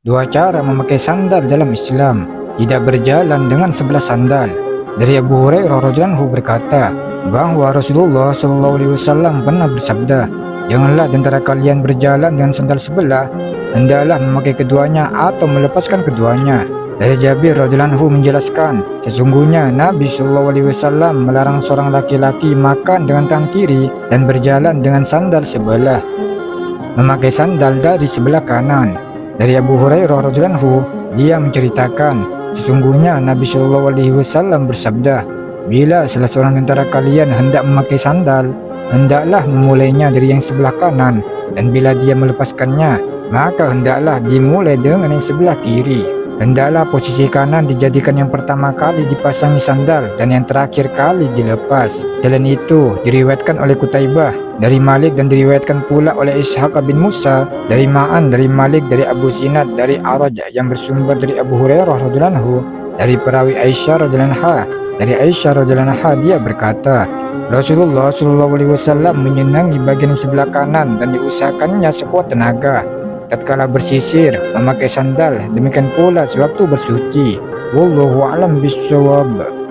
Dua cara memakai sandal dalam Islam. Tidak berjalan dengan sebelah sandal. Dari Abu Hurairah radhiyallahu anhu berkata bahwa Rasulullah SAW pernah bersabda, "Janganlah di antara kalian berjalan dengan sandal sebelah, hendaklah memakai keduanya atau melepaskan keduanya." Dari Jabir radhiyallahu anhu menjelaskan, sesungguhnya Nabi SAW melarang seorang laki-laki makan dengan tangan kiri dan berjalan dengan sandal sebelah. Memakai sandal dari sebelah kanan. Dari Abu Hurairah radhiyallahu anhu, dia menceritakan, sesungguhnya Nabi SAW bersabda, "Bila salah seorang antara kalian hendak memakai sandal, hendaklah memulainya dari yang sebelah kanan, dan bila dia melepaskannya, maka hendaklah dimulai dengan yang sebelah kiri. Hendaklah posisi kanan dijadikan yang pertama kali dipasangi sandal dan yang terakhir kali dilepas." Selain itu, diriwayatkan oleh Qutaibah dari Malik dan diriwayatkan pula oleh Ishaq bin Musa dari Ma'an dari Malik dari Abu Zinad dari Araj yang bersumber dari Abu Hurairah radhiyallahu anhu dari perawi Aisyah radhiyallahu anha. Dari Aisyah radhiyallahu anha dia berkata, Rasulullah SAW menyenangi bagian sebelah kanan dan diusahakannya sekuat tenaga tatkala bersisir, memakai sandal, demikian pula sewaktu bersuci. Wallahu a'lam bishawab.